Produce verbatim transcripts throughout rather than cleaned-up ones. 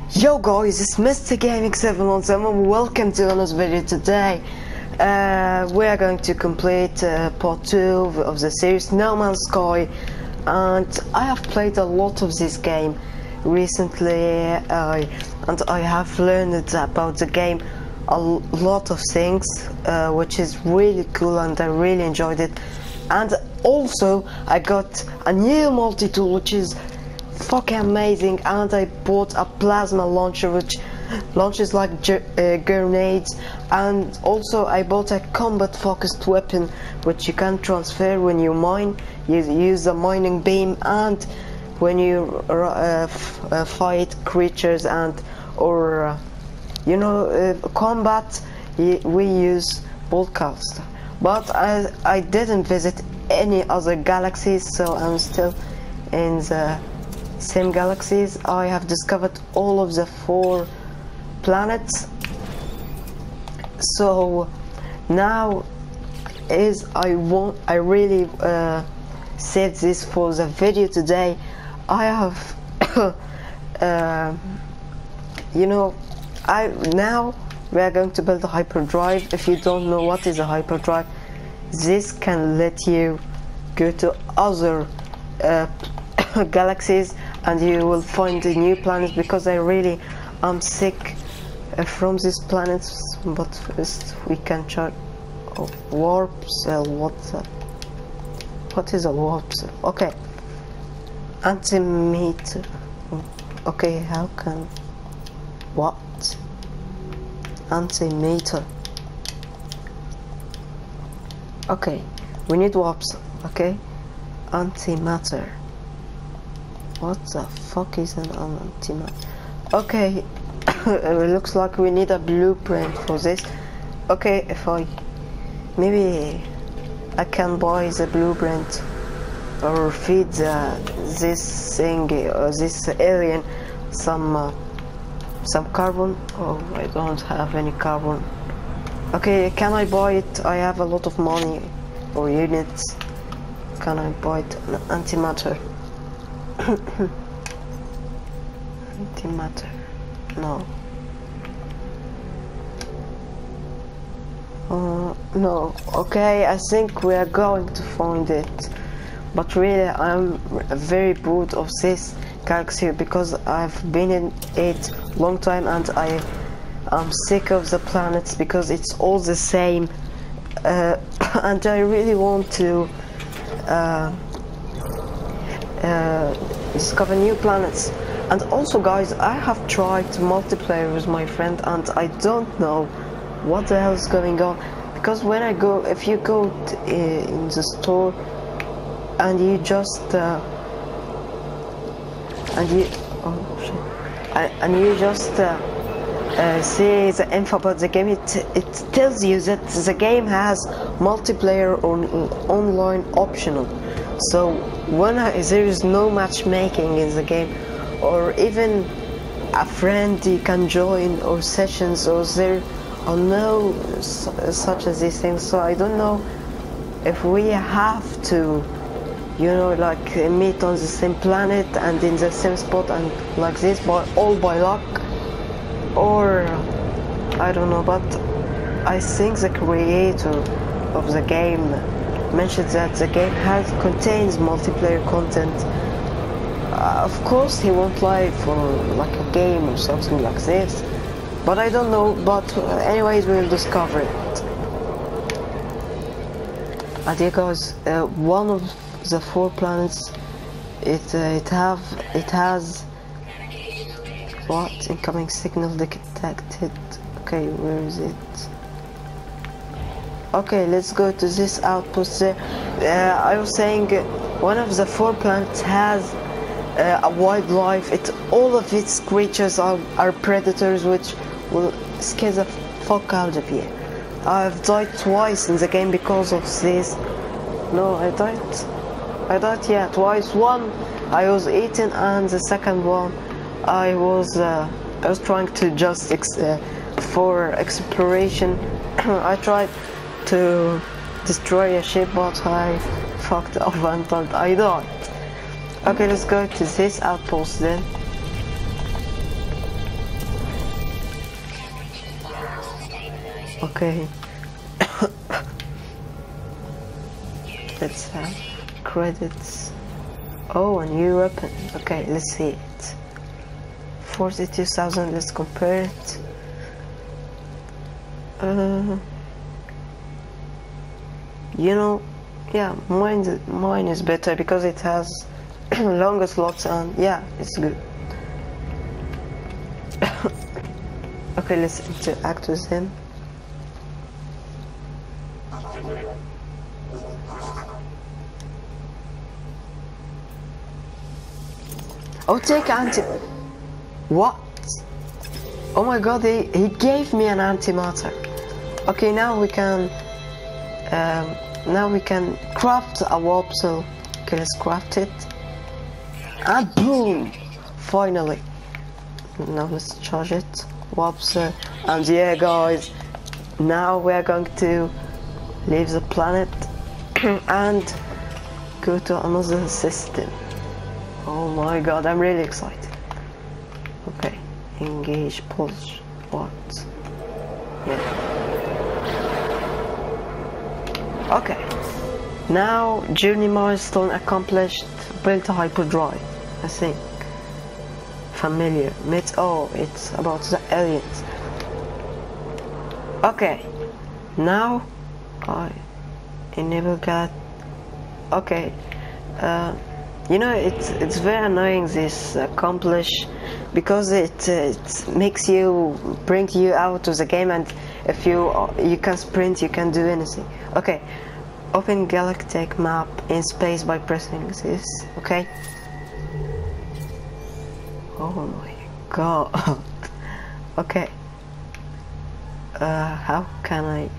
Yo guys, it's Mister Gaming seven one seven. Welcome to another video today. Uh, we are going to complete uh, part two of the series No Man's Sky, and I have played a lot of this game recently, uh, and I have learned about the game a lot of things, uh, which is really cool, and I really enjoyed it. And also I got a new multi-tool which is fucking amazing, and I bought a plasma launcher which launches like uh, grenades, and also I bought a combat focused weapon which you can transfer when you mine. You use a mining beam, and when you uh, f uh, fight creatures and or uh, you know uh, combat, we use broadcast. But I, I didn't visit any other galaxies, so I'm still in the same galaxies. I have discovered all of the four planets, so now is I want I really uh, saved this for the video today. I have uh, you know I now we are going to build a hyperdrive. If you don't know what is a hyperdrive, this can let you go to other uh, galaxies, and you will find the new planets, because I really am sick uh, from these planets. But first we can check oh, warp cell. What's that? What is a warp cell? Okay, antimeter. Okay, how can what antimeter? Okay, we need warps. Okay, antimatter. What the fuck is an antimatter? Okay, it looks like we need a blueprint for this. Okay, if I maybe I can buy the blueprint or feed uh, this thing or this alien some uh, some carbon. Oh, I don't have any carbon. Okay, can I buy it? I have a lot of money or units. Can I buy it? No, antimatter. Antimatter. No. Uh, no. Okay, I think we are going to find it. But really, I'm very bored of this galaxy because I've been in it long time, and I I'm sick of the planets because it's all the same, uh, and I really want to uh, uh, discover new planets. And also, guys, I have tried multiplayer with my friend, and I don't know what the hell is going on, because when I go, if you go t uh, in the store and you just uh, and you oh shit, and, and you just uh, Uh, see the info about the game, it it tells you that the game has multiplayer on online optional. So when I, there is no matchmaking in the game, or even a friend you can join, or sessions, or there are no such as these things. So I don't know if we have to, you know, like uh, meet on the same planet and in the same spot and like this, by all by luck. Or I don't know, but I think the creator of the game mentioned that the game has contains multiplayer content. Uh, of course, he won't lie for like a game or something like this, but I don't know. But uh, anyways, we'll discover it. And yeah, guys, uh, one of the four planets, it uh, it have it has. What? Incoming signal detected. Okay, where is it? Okay, let's go to this outpost there. Uh, I was saying uh, one of the four planets has uh, a wildlife. It all of its creatures are, are predators, which will scare the fuck out of you. I've died twice in the game because of this. No, I died. I died, yeah, twice. One I was eaten, and the second one I was uh, I was trying to just ex uh, for exploration. I tried to destroy a ship, but I fucked up and I died. Okay, let's go to this outpost then. Okay. Let's have credits. Oh, a new weapon. Okay, let's see it. forty-two thousand, let's compare it. Uh, you know, yeah, mine, mine is better because it has longer slots and yeah, it's good. Okay, let's interact with him. Oh, take anti... What? Oh my god, he, he gave me an antimatter. Okay, now we can... Um, now we can craft a warp cell. Okay, let's craft it. And boom! Finally. Now let's charge it. Warp cell. And yeah, guys. Now we're going to leave the planet and go to another system. Oh my god, I'm really excited. Okay, engage pulse. What? Yeah. Okay. Now, journey milestone accomplished. Built a hyperdrive, I think. Familiar. Met. Oh, it's about the aliens. Okay. Now, I enable that. Okay. Uh. You know, it's it's very annoying this accomplish because it uh, it makes you bring you out of the game, and if you uh, you can sprint, you can do anything. Okay, open galactic map in space by pressing this. Okay. Oh my god. Okay. Uh, how can I?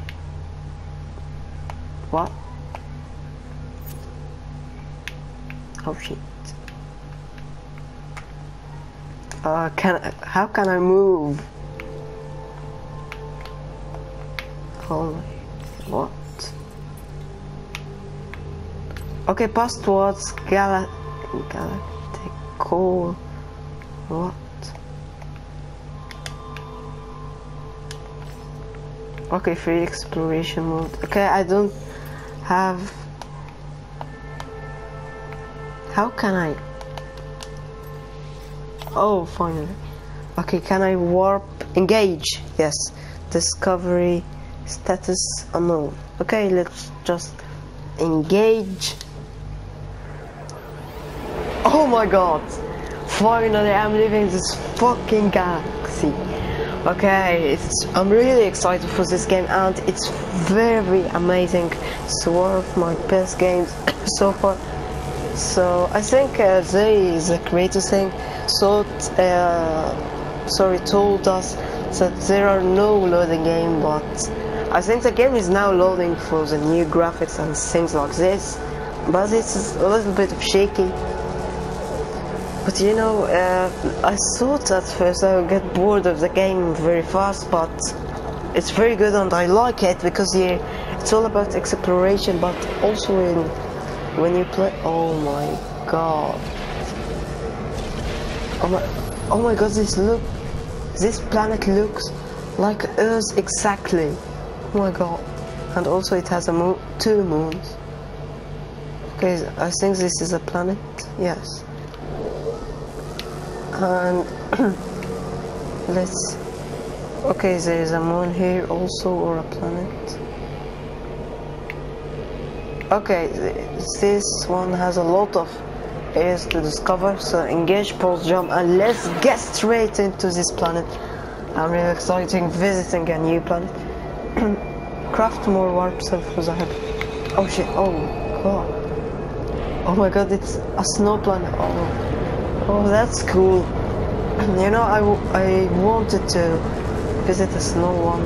What? Oh shit. Uh, can I, how can I move? Oh my, what? Okay, pass towards Gala Galactic Core. What? Okay, free exploration mode. Okay, I don't have. How can I? Oh, finally. Okay, can I warp? Engage. Yes. Discovery status unknown. Okay, let's just engage. Oh my god. Finally, I'm leaving this fucking galaxy. Okay, it's, I'm really excited for this game, and it's very amazing. It's one of my best games so far. So I think uh, they, the creator thing, thought, uh, sorry, told us that there are no loading game, but I think the game is now loading for the new graphics and things like this, but it's a little bit shaky. But you know, uh, I thought at first I would get bored of the game very fast, but it's very good and I like it because yeah, it's all about exploration, but also in when you play. Oh my god! Oh my! Oh my god! This look, this planet looks like Earth exactly. Oh my god! And also it has a moon, two moons. Okay, I think this is a planet. Yes. And let's. Okay, there is a moon here also, or a planet. Okay, this one has a lot of areas to discover, so engage pulse jump and let's get straight into this planet. I'm really excited visiting a new planet. Craft more warp cell for the head. Oh shit, oh god. Oh my god, it's a snow planet. Oh. Oh, that's cool. You know, I, w I wanted to visit a snow one.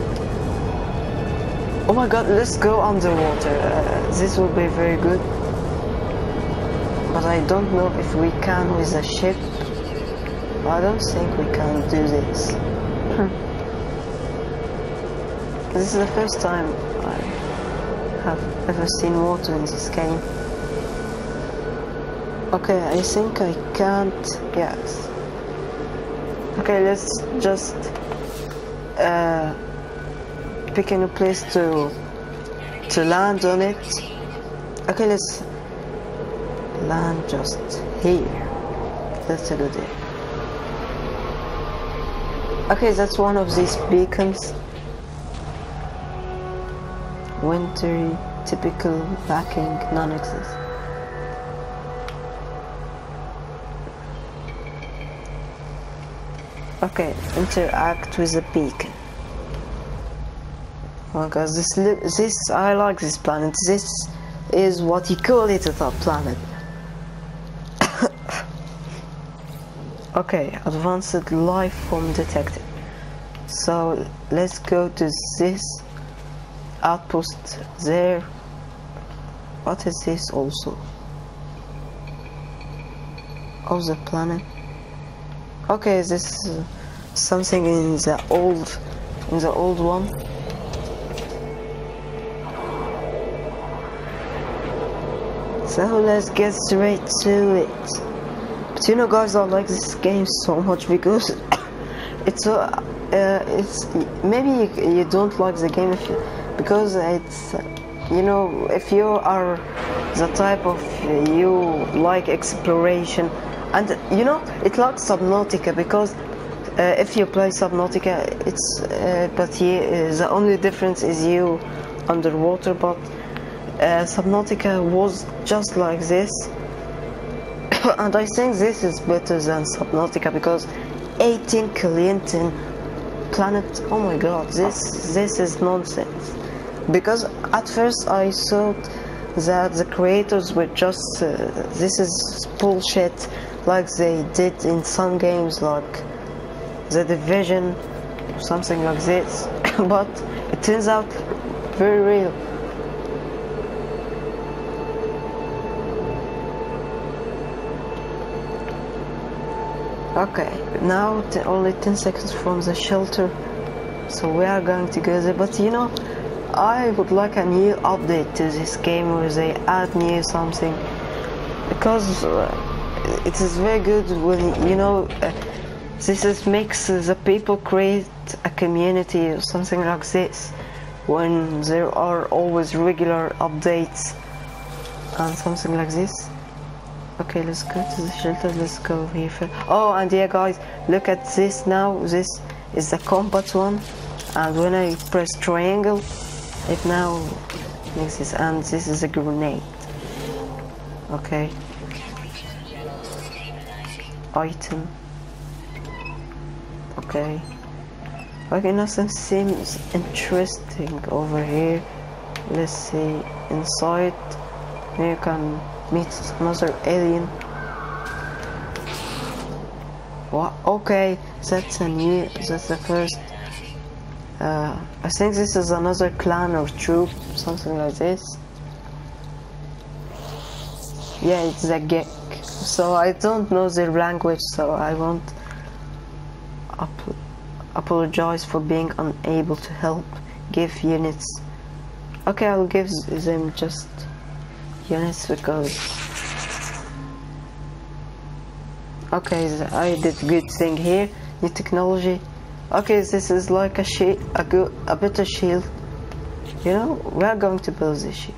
Oh my god, let's go underwater. Uh, this will be very good. But I don't know if we can with a ship. I don't think we can do this. This is the first time I have ever seen water in this game. Okay, I think I can't. Yes. Okay, let's just uh, picking a place to to land on it. Okay, let's land just here. That's a good idea. Okay, that's one of these beacons. Wintry, typical, backing, non-exist. Okay, interact with the beacon. Oh god, this this I like this planet. This is what you call it, a top planet. Okay, advanced life form detected. So let's go to this outpost there. What is this also? Oh, the planet. Okay, this is uh, something in the old, in the old one. So let's get straight to it. But you know, guys, I like this game so much because it's uh, uh, it's maybe you, you don't like the game if you, because it's uh, you know, if you are the type of uh, you like exploration. And you know, it like Subnautica because uh, if you play Subnautica, it's uh, but he, uh, the only difference is you underwater. But uh, Subnautica was just like this, and I think this is better than Subnautica because eighteen Clinton planet. Oh my God, this this is nonsense. Because at first I thought that the creators were just uh, this is bullshit, like they did in some games like The Division, something like this. But it turns out very real. Okay, now t only ten seconds from the shelter, so we are going to go there. But you know, I would like a new update to this game where they add new something, because uh, it is very good when, you know, uh, this is makes the people create a community or something like this, when there are always regular updates and something like this. Okay, let's go to the shelter. Let's go here first. Oh, and yeah, guys, look at this now. This is the combat one, and when I press triangle, it now makes this, and this is a grenade. Okay. Item. Okay. Okay, nothing seems interesting over here. Let's see inside. Here you can meet another alien. What? Okay, that's a new. That's the first. Uh, I think this is another clan or troop, something like this. Yeah, it's a Gek. So I don't know their language, so I won't ap apologize for being unable to help give units. Okay, I'll give them just units because. Okay, I did good thing here. New technology. Okay, this is like a shield, a good, a better shield. You know, we are going to build this shield.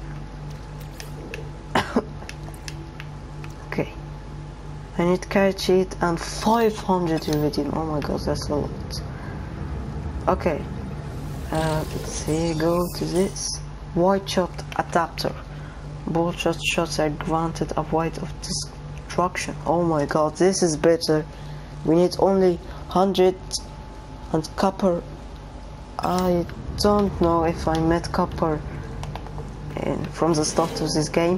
Okay, I need carrot sheet and five hundred iridium. Oh my god, that's a lot. Okay, uh, let's see. Go to this white shot adapter. Both shot shots are granted a white of destruction. Oh my god, this is better. We need only one hundred. And copper, I don't know if I met copper in, from the start of this game.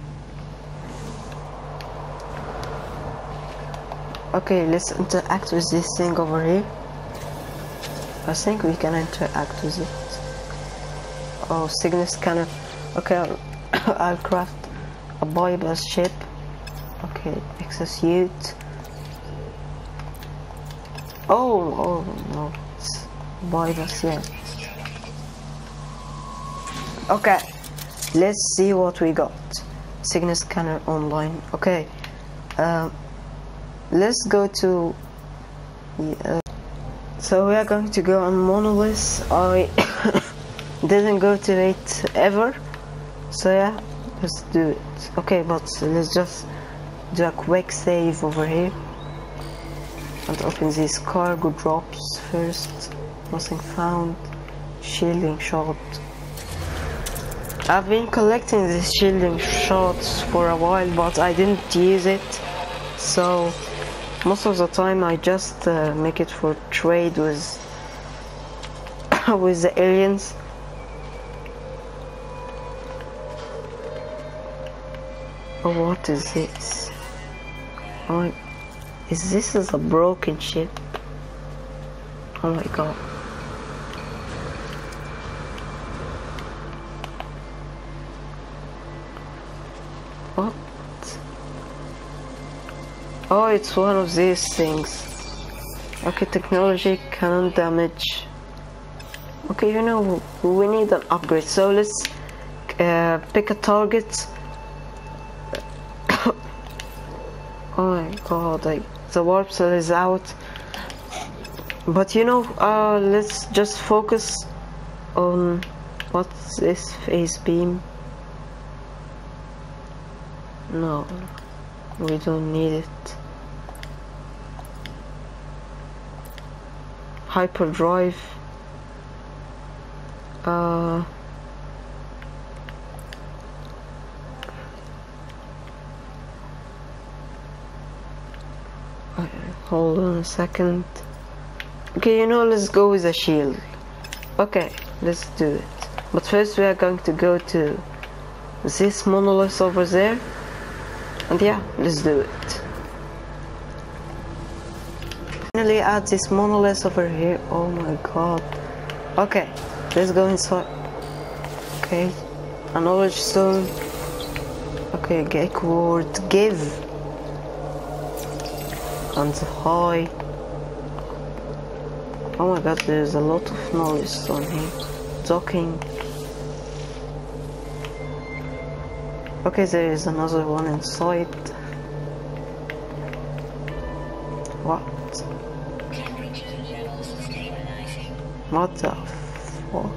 Okay, let's interact with this thing over here. I think we can interact with it. Oh, signal scanner. Okay, I'll, I'll craft a bypass ship. Okay, execute. Oh, oh no, it's bypass, yeah. Okay, let's see what we got. Signal scanner online. Okay, uh, let's go to. Uh, so we are going to go on Monolith. I didn't go to it ever. So yeah, let's do it. Okay, but let's just do a quick save over here and open these cargo drops first. Nothing found. Shielding shot. I've been collecting these shielding shots for a while, but I didn't use it, so most of the time I just uh, make it for trade with with the aliens. Oh, what is this? Oh, is this is a broken ship? Oh my god. What? Oh, it's one of these things. Okay, technology, cannon damage. Okay, you know, we need an upgrade, so let's uh, pick a target. Oh my god, like, the warp cell is out. But you know, uh, let's just focus on what's this phase beam. No, we don't need it. Hyperdrive. Uh, hold on a second. Okay, you know, let's go with a shield. Okay, let's do it. But first we are going to go to this monolith over there. And yeah, let's do it. Finally add this monolith over here. Oh my god. Okay, let's go inside. Okay, a knowledge stone. Okay, get word, give. And high. Oh my god, there's a lot of knowledge stone here. Docking. Okay, there is another one inside. What? What the fuck?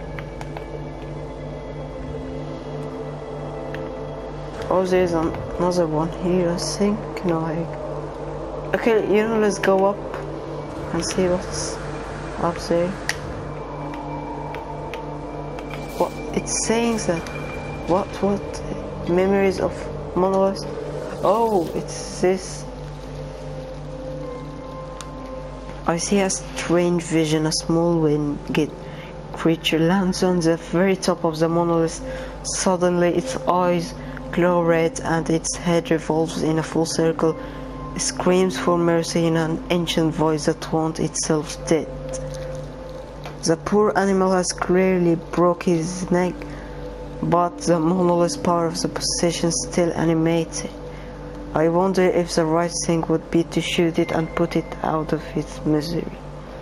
Oh, there's an another one here, I think. No, I... Okay, you know, let's go up and see what's up there. What? It's saying that... What? What? Memories of monoliths. Oh, it's this. I see a strange vision. A small winged creature lands on the very top of the monolith. Suddenly its eyes glow red and its head revolves in a full circle. It screams for mercy in an ancient voice that wants itself dead. The poor animal has clearly broke his neck, but the monolith power of the possession still animates it. I wonder if the right thing would be to shoot it and put it out of its misery.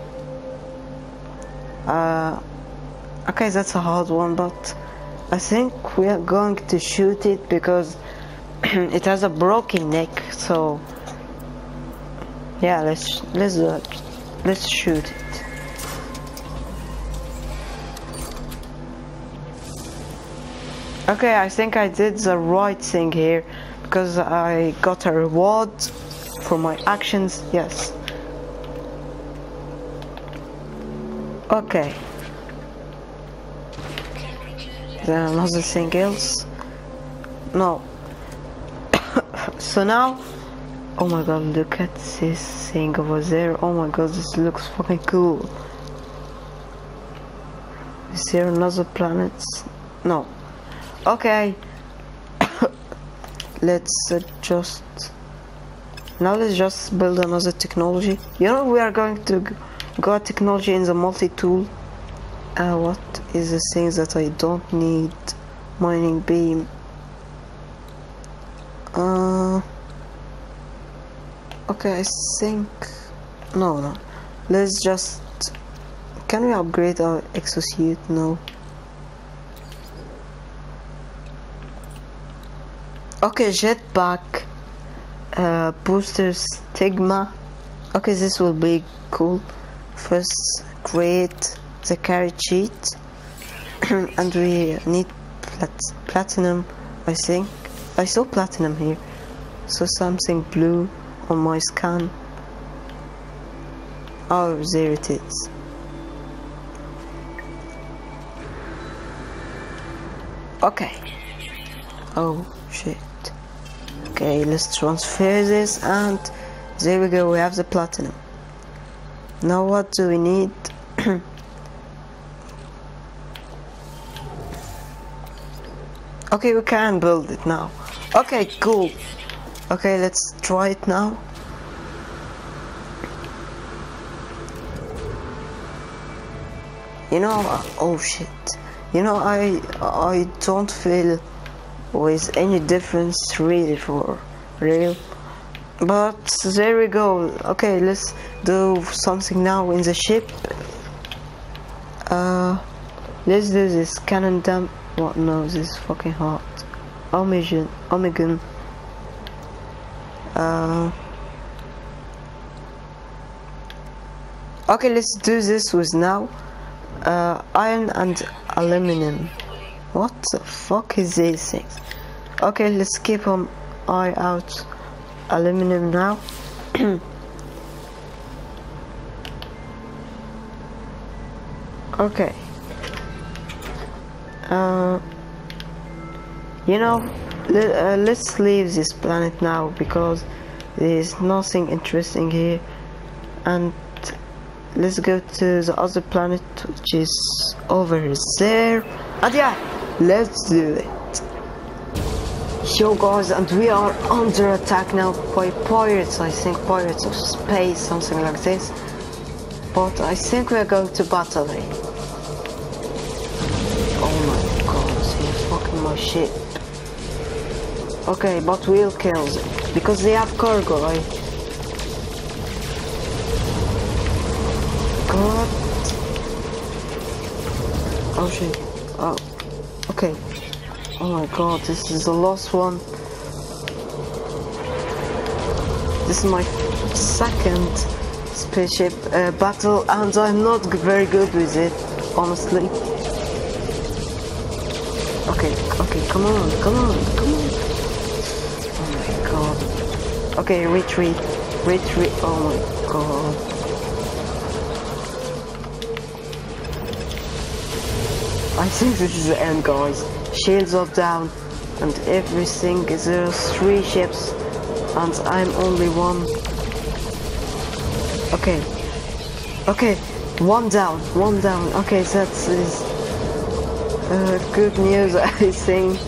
Uh, okay, that's a hard one, but I think we are going to shoot it because it has a broken neck. So yeah, let's let's do it. Let's shoot it. Okay, I think I did the right thing here because I got a reward for my actions. Yes. Okay. Then another thing else. No. So now, oh my god, look at this thing over there. Oh my god, this looks fucking cool. Is there another planet? No. Okay. Let's uh, just now let's just build another technology. You know, we are going to go technology in the multi-tool. Uh, what is the things that I don't need? Mining beam. Uh. Okay, I think no, no. Let's just. Can we upgrade our exosuit? No. Okay, jetpack, uh, booster stigma. Okay, this will be cool. First, create the carry cheat. and we need plat platinum, I think. I saw platinum here. So something blue on my scan. Oh, there it is. Okay. Oh shit. Okay, let's transfer this, and there we go, we have the platinum. Now what do we need? Okay, we can build it now. Okay, cool. Okay, let's try it now. You know, uh, oh shit. You know, I I don't feel with any difference really for real. But there we go. Okay, let's do something now in the ship. Uh, let's do this cannon dump. What? No, this is fucking hot. Omegan, Omegan. Uh. Okay, let's do this with now. Uh, iron and aluminum. What the fuck is these things? Okay, let's keep an eye out. Aluminum now. Okay. Uh, you know, let, uh, let's leave this planet now because there's nothing interesting here, and let's go to the other planet, which is over there. And yeah, let's do it. Yo guys, and we are under attack now by pirates. I think pirates of space, something like this. But I think we're going to battle here. Oh my god, they're fucking my ship. Okay, but we'll kill them because they have cargo, right? God. Oh shit. Oh. Okay. Oh my god, this is the last one. This is my second spaceship uh, battle, and I'm not very good with it, honestly. Okay, okay, come on, come on, come on. Oh my god. Okay, retreat, retreat. Oh my god. I think this is the end, guys. Shields are down, and everything is there are three ships, and I'm only one. Okay, okay, one down, one down. Okay, that is uh, good news, I think.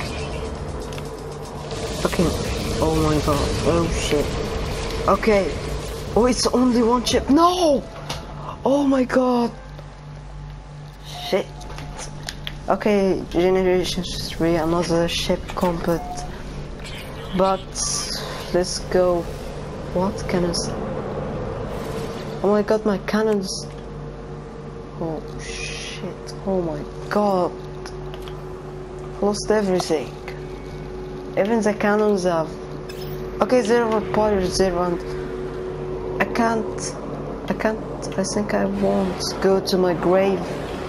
Okay. Oh my god. Oh shit. Okay. Oh, it's only one ship. No. Oh my god. Shit. Okay, generation three, another ship combat. But let's go. What cannons? Oh my god, my cannons. Oh shit. Oh my god. Lost everything. Even the cannons have. Okay, there were pirates there, and I can't. I can't. I think I won't go to my grave.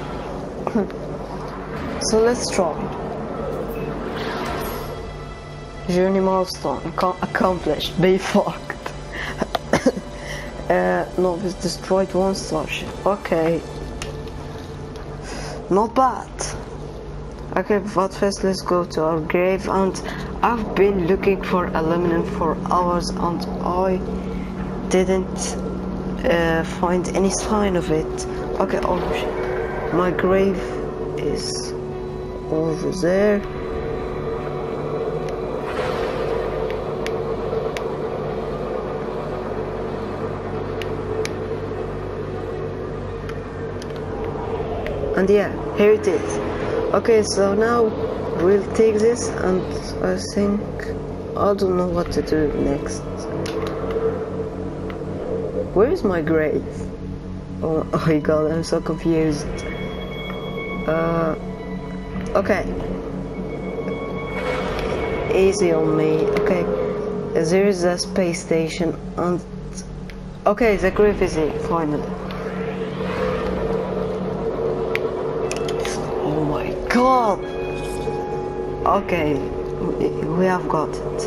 So let's try. Journey milestone accomplished. Be fucked. uh, no, we destroyed one starship. Okay. Not bad. Okay, but first let's go to our grave, and I've been looking for aluminum for hours and I didn't uh, find any sign of it. Okay, oh shit. My grave is over there. And yeah, here it is. Okay, so now we'll take this, and I think I don't know what to do next. Where is my grave? Oh, oh my god, I'm so confused. Uh, okay. Easy on me. Okay, there is a space station, and okay, the grave is here finally. Oh my god! Okay, we, we have got it.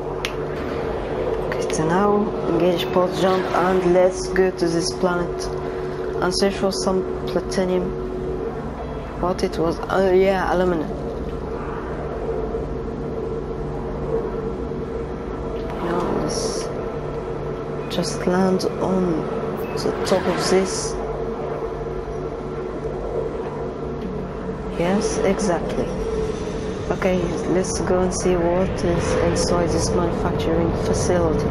Okay, so now engage port jump and let's go to this planet and search for some platinum. What it was? Oh yeah, aluminum. Now let's just land on the top of this. Yes, exactly. Okay, let's go and see what is inside this manufacturing facility.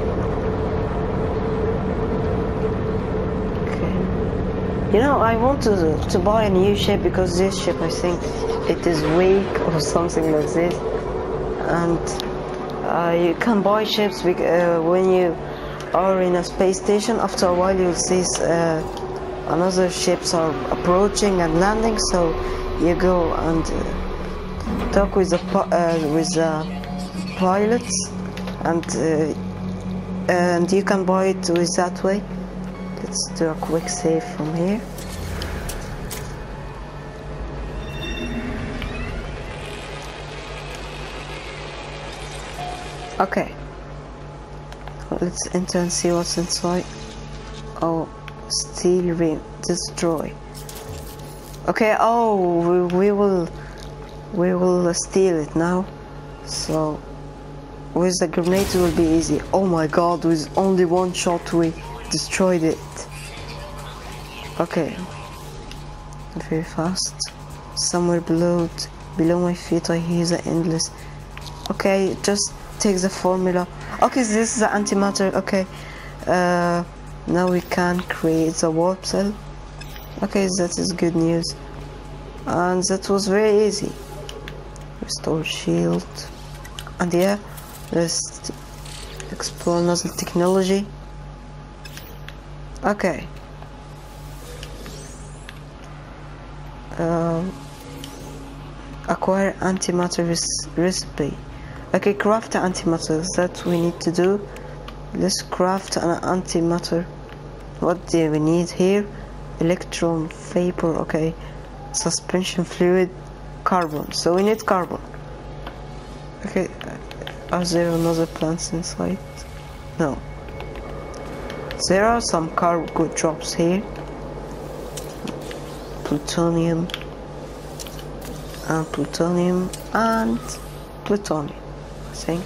Okay. You know, I want to to buy a new ship because this ship, I think, it is weak or something like this. And uh, you can buy ships uh, when you are in a space station. After a while, you'll see uh, another ships are approaching and landing. So you go and uh, talk with the uh, with the pilots, and uh, and you can buy it with that way. Let's do a quick save from here. Okay, let's enter and see what's inside. Oh, steal, ring, destroy. Okay, oh, we, we will we will steal it now. So with the grenade it will be easy. Oh my god, with only one shot we destroyed it. Okay, very fast. Somewhere below below my feet I hear the endless. Okay, just take the formula. Okay, this is the antimatter. Okay, uh, now we can create the warp cell. Okay, that is good news, and that was very easy. Restore shield, and yeah, let's explore another technology. Okay, um, acquire antimatter recipe. Okay, craft the antimatter. That we need to do. Let's craft an antimatter. What do we need here? Electron, vapor, okay, suspension fluid, carbon. So we need carbon. Okay, are there another plants inside? No. There are some cargo drops here. Plutonium and plutonium and plutonium, I think.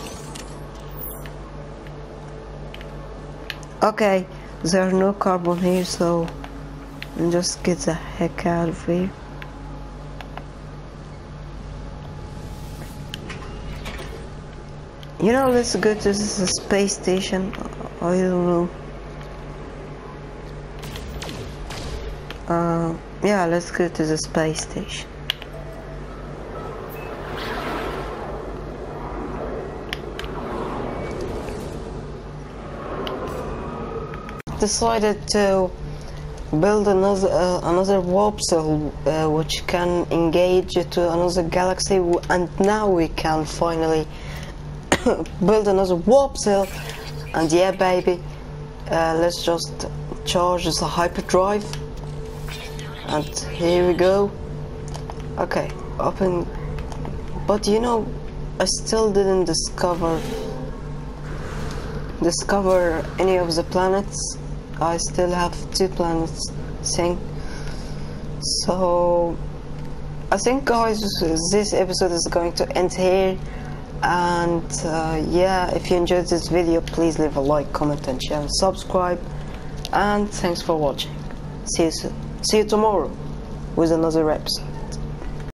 Okay, there are no carbon here, so and just get the heck out of here. You know, let's go to this space station. I don't know. Uh, yeah, let's go to the space station. Decided to build another uh, another warp cell uh, which can engage to another galaxy, and now we can finally build another warp cell. And yeah, baby, uh, let's just charge the hyperdrive, and here we go. Okay, open. But you know, I still didn't discover discover any of the planets. I still have two planets thing. So I think, guys, this episode is going to end here. And uh, yeah, if you enjoyed this video, please leave a like, comment and share and subscribe. And thanks for watching. See you soon. See you tomorrow with another episode.